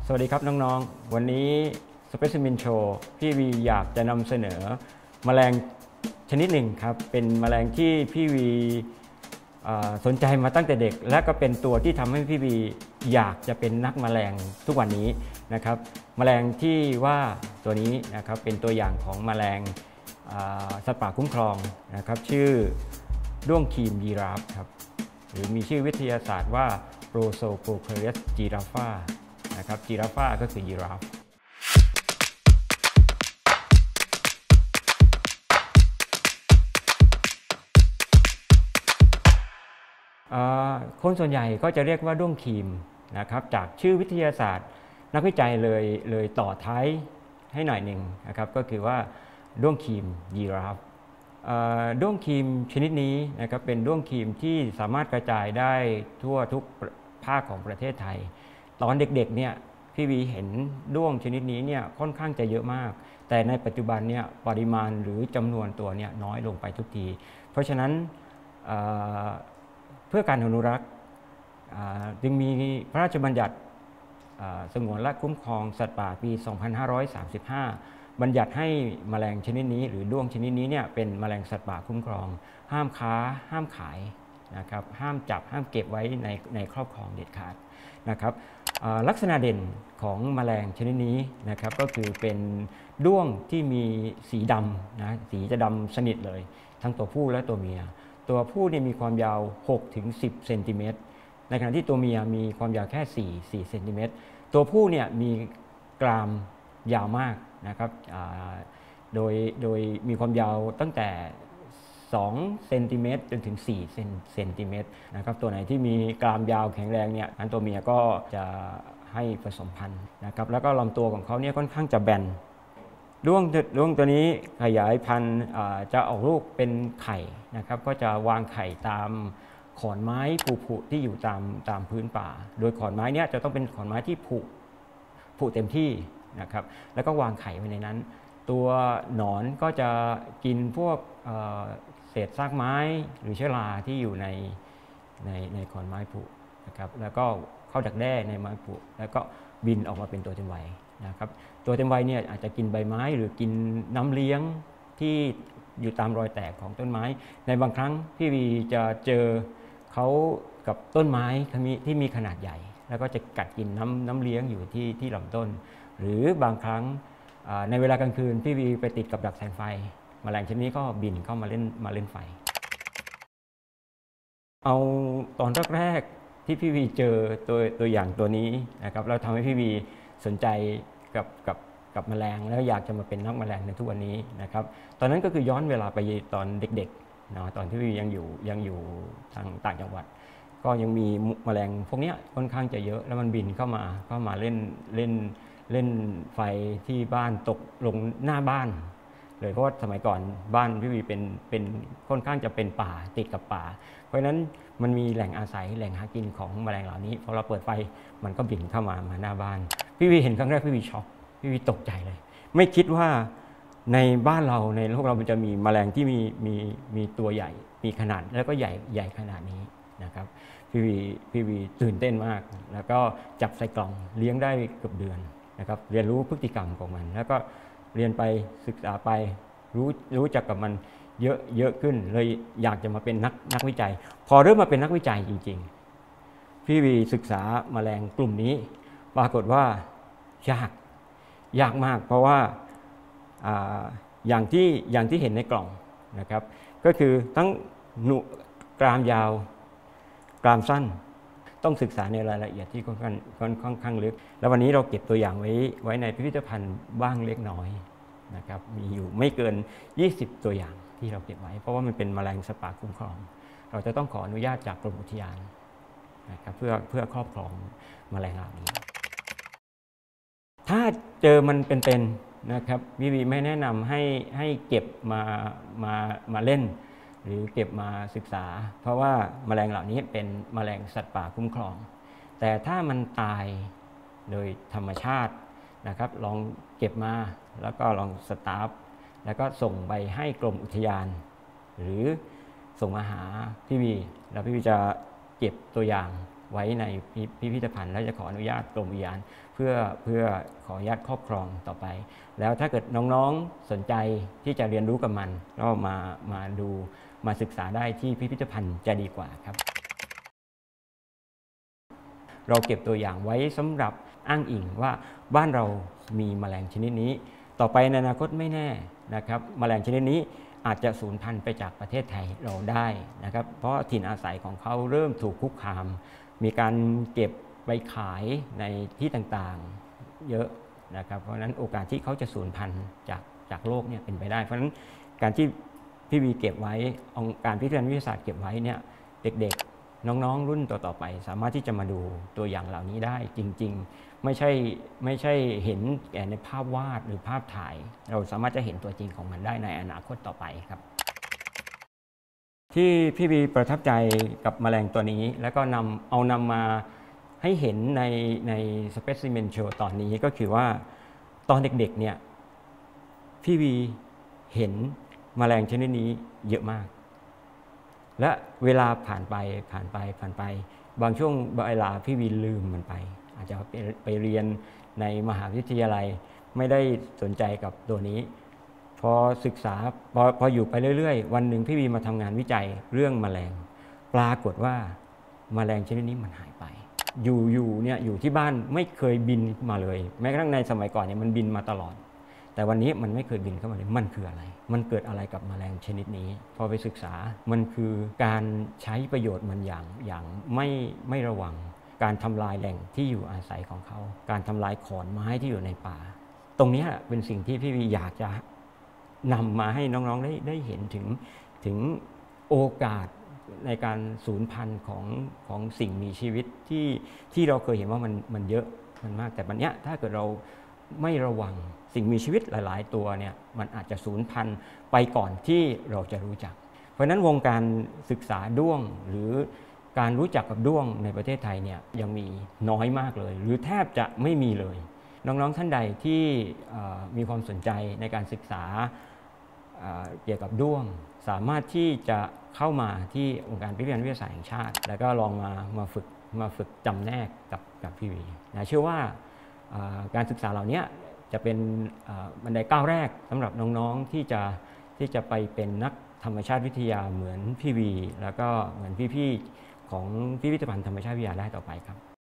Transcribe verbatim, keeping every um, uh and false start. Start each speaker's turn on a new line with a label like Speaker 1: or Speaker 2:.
Speaker 1: สวัสดีครับน้องๆวันนี้ Specimen Show พี่วีอยากจะนำเสนอแมลงชนิดหนึ่งครับเป็นแมลงที่พี่วีสนใจมาตั้งแต่เด็กและก็เป็นตัวที่ทำให้พี่วีอยากจะเป็นนักแมลงทุกวันนี้นะครับแมลงที่ว่าตัวนี้นะครับเป็นตัวอย่างของแมลงสัตว์ป่าคุ้มครองนะครับชื่อด้วงครีมยีราฟครับหรือมีชื่อวิทยาศาสตร์ว่า Prosococcus giraffa นะครับจีราฟาก็คือยีราฟคนส่วนใหญ่ก็จะเรียกว่าด้วงครีมนะครับจากชื่อวิทยาศาสตร์นักวิจัยเลยเลยต่อท้ายให้หน่อยหนึ่งนะครับก็คือว่าด้วงครีมยีราฟด้วงครีมชนิดนี้นะครับเป็นด้วงครีมที่สามารถกระจายได้ทั่วทุกภาคของประเทศไทยตอนเด็กๆเนี่ยพี่วีเห็นด้วงชนิดนี้เนี่ยค่อนข้างจะเยอะมากแต่ในปัจจุบันเนี่ยปริมาณหรือจำนวนตัวเนี่ยน้อยลงไปทุกทีเพราะฉะนั้นเพื่อการอนุรักษ์จึงมีพระราชบัญญัติสงวนและคุ้มครองสัตว์ป่าปี สองพันห้าร้อยสามสิบห้า บัญญัติให้แมลงชนิดนี้หรือด้วงชนิดนี้เนี่ยเป็นแมลงสัตว์ป่าคุ้มครองห้ามค้าห้ามขายนะครับห้ามจับห้ามเก็บไว้ในในครอบครองเด็ดขาดนะครับลักษณะเด่นของแมลงชนิดนี้นะครับก็คือเป็นด้วงที่มีสีดำนะสีจะดำสนิทเลยทั้งตัวผู้และตัวเมียตัวผู้เนี่ยมีความยาว หกถึงสิบ เซนติเมตรในขณะที่ตัวเมียมีความยาวแค่ สี่ สี่ เซนติเมตรตัวผู้เนี่ยมีกรามยาวมากนะครับโดยโดยมีความยาวตั้งแต่สองเซนติเมตรจนถึงสี่เซนติเมตรนะครับตัวไหนที่มีกรามยาวแข็งแรงเนี่ยอันตัวเมียก็จะให้ผสมพันธุ์นะครับแล้วก็ลำตัวของเขาเนี่ยค่อนข้างจะแบนด้วงด้วงตัวนี้ขยายพันธุ์จะออกลูกเป็นไข่นะครับก็จะวางไข่ตามขอนไม้ผุๆที่อยู่ตามตามพื้นป่าโดยขอนไม้เนี่ยจะต้องเป็นขอนไม้ที่ผุผุเต็มที่นะครับแล้วก็วางไข่ไว้ในนั้นตัวหนอนก็จะกินพวกเศษซากไม้หรือเชื้อราที่อยู่ในในในขอนไม้ผุนะครับแล้วก็เข้าดักแด้ในไม้ผุแล้วก็บินออกมาเป็นตัวเต็มวัยนะครับตัวเต็มวัยเนี่ยอาจจะกินใบไม้หรือกินน้ำเลี้ยงที่อยู่ตามรอยแตกของต้นไม้ในบางครั้งพี่วีจะเจอเขากับต้นไม้ที่มีขนาดใหญ่แล้วก็จะกัดกินน้ำน้ำเลี้ยงอยู่ที่ที่ลำต้นหรือบางครั้งในเวลากลางคืนพี่วีไปติดกับดักแสงไฟแมลงชนิดนี้ก็บินเข้ามาเล่นมาเล่นไฟเอาตอนแรกๆที่พี่วีเจอตัวตัวอย่างตัวนี้นะครับเราทำให้พี่วีสนใจกับกับกับแมลงแล้วอยากจะมาเป็นนักแมลงในทุกวันนี้นะครับตอนนั้นก็คือย้อนเวลาไปตอนเด็กๆเนาะตอนที่พี่วียังอยู่ยังอยู่ทางต่างจังหวัดก็ยังมีแมลงพวกนี้ค่อนข้างจะเยอะแล้วมันบินเข้ามาเข้ามาเล่นเล่นเล่นไฟที่บ้านตกลงหน้าบ้านเลยเพราะว่าสมัยก่อนบ้านพี่วีเป็นเป็นค่อนข้างจะเป็นป่าติดกับป่าเพราะฉะนั้นมันมีแหล่งอาศัยแหล่งหากินของแมลงเหล่านี้พอเราเปิดไฟมันก็บินเข้ามามาหน้าบ้านพี่วีเห็นครั้งแรกพี่วีช็อกพี่วีตกใจเลยไม่คิดว่าในบ้านเราในโลกเรามันจะมีแมลงที่มีมีมีตัวใหญ่มีขนาดแล้วก็ใหญ่ใหญ่ขนาดนี้นะครับพี่วีพี่วีตื่นเต้นมากแล้วก็จับใส่กล่องเลี้ยงได้เกือบเดือนนะครับเรียนรู้พฤติกรรมของมันแล้วก็เรียนไปศึกษาไปรู้รู้จักกับมันเยอะเยอะขึ้นเลยอยากจะมาเป็นนักนักวิจัยพอเริ่มมาเป็นนักวิจัยจริงๆพี่วีศึกษาแมลงกลุ่มนี้ปรากฏว่ายากยากมากเพราะว่า อ, อย่างที่อย่างที่เห็นในกล่องนะครับก็คือทั้งหนุกรามยาวกรามสั้นต้องศึกษาในรายละเอียดที่ค่อนข้างค่อนข้างลึกแล้ววันนี้เราเก็บตัวอย่างไว้ไว้ในพิพิธภัณฑ์บ้างเล็กน้อยนะครับมีอยู่ไม่เกินยี่สิบตัวอย่างที่เราเก็บไว้เพราะว่ามันเป็นแมลงสัตว์ป่าคุ้มครองเราจะต้องขออนุญาตจากกรมอุทยานนะครับเพื่อเพื่อครอบครองแมลงเหล่านี้ถ้าเจอมันเป็นๆนะครับวิวีไม่แนะนำให้ให้เก็บมามามาเล่นหรือเก็บมาศึกษาเพราะว่าแมลงเหล่านี้เป็นแมลงสัตว์ป่าคุ้มครองแต่ถ้ามันตายโดยธรรมชาตินะครับลองเก็บมาแล้วก็ลองสตาร์ฟแล้วก็ส่งไปให้กรมอุทยานหรือส่งมาหาพี่วีแล้วพี่วีจะเก็บตัวอย่างไว้ในพิพิธภัณฑ์และจะขออนุญาตกรมอุทยานเพื่อเพื่อขออนุญาตครอบครองต่อไปแล้วถ้าเกิดน้องๆสนใจที่จะเรียนรู้กับมันก็มามาดูมาศึกษาได้ที่พิพิธภัณฑ์จะดีกว่าครับเราเก็บตัวอย่างไว้สำหรับอ้างอิงว่าบ้านเรามีแมลงชนิดนี้ต่อไปในอนาคตไม่แน่นะครับแมลงชนิดนี้อาจจะสูญพันธุ์ไปจากประเทศไทยเราได้นะครับเพราะถิ่นอาศัยของเขาเริ่มถูกคุกคามมีการเก็บไปขายในที่ต่างๆเยอะนะครับเพราะฉะนั้นโอกาสที่เขาจะสูญพันธุ์จากจากโลกเนี่ยเป็นไปได้เพราะฉะนั้นการที่พี่วีเก็บไว้องค์การพิพิธภัณฑ์วิทยาศาสตร์เก็บไว้เนี่ยเด็กๆน้องๆรุ่นต่อๆไปสามารถที่จะมาดูตัวอย่างเหล่านี้ได้จริงๆไม่ใช่ไม่ใช่เห็นแค่ในภาพวาดหรือภาพถ่ายเราสามารถจะเห็นตัวจริงของมันได้ในอนาคตต่อไปครับที่พี่วีประทับใจกับแมลงตัวนี้แล้วก็นำเอานำมาให้เห็นในใน Specimen Show ตอนนี้ก็คือว่าตอนเด็กๆเนี่ยพี่วีเห็นแมลงชนิดนี้เยอะมากและเวลาผ่านไปผ่านไปผ่านไปบางช่วงเวลาพี่วีลืมมันไปอาจจะไปไปเรียนในมหาวิทยาลัยไม่ได้สนใจกับตัวนี้พอศึกษาพอพออยู่ไปเรื่อยๆวันหนึ่งพี่วีมาทำงานวิจัยเรื่องแมลงปรากฏว่าแมลงชนิดนี้มันหายไปอยู่อยู่เนี่ยอยู่ที่บ้านไม่เคยบินมาเลยแม้กระทั่งในสมัยก่อนเนี่ยมันบินมาตลอดแต่วันนี้มันไม่เคยบินเข้ามาเลยมันคืออะไรมันเกิดอะไรกับแมลงชนิดนี้พอไปศึกษามันคือการใช้ประโยชน์มันอย่างอย่างไม่ไม่ระวังการทำลายแหล่งที่อยู่อาศัยของเขาการทำลายขอนไม้ที่อยู่ในป่าตรงนี้เป็นสิ่งที่พี่วีอยากจะนำมาให้น้องๆได้ได้เห็นถึงถึงโอกาสในการสูญพันธุ์ของของสิ่งมีชีวิตที่ที่เราเคยเห็นว่ามันมันเยอะมันมากแต่วันนี้ถ้าเกิดเราไม่ระวังสิ่งมีชีวิตหลายๆตัวเนี่ยมันอาจจะสูญพันธุ์ไปก่อนที่เราจะรู้จักเพราะฉะนั้นวงการศึกษาด้วงหรือการรู้จักกับด้วงในประเทศไทยเนี่ยยังมีน้อยมากเลยหรือแทบจะไม่มีเลยน้องๆท่านใดที่มีความสนใจในการศึกษาเกี่ยวกับด้วงสามารถที่จะเข้ามาที่องค์การพิพิธภัณฑ์วิทยาศาสตร์แห่งชาติแล้วก็ลองมามาฝึกมาฝึกจำแนกกับกับพี่วีนะเชื่อว่าการศึกษาเหล่านี้จะเป็นบันไดก้าวแรกสำหรับน้องๆที่จะที่จะไปเป็นนักธรรมชาติวิทยาเหมือนพี่วีแล้วก็เหมือนพี่ๆของพิพิธภัณฑ์ธรรมชาติวิทยาได้ต่อไปครับ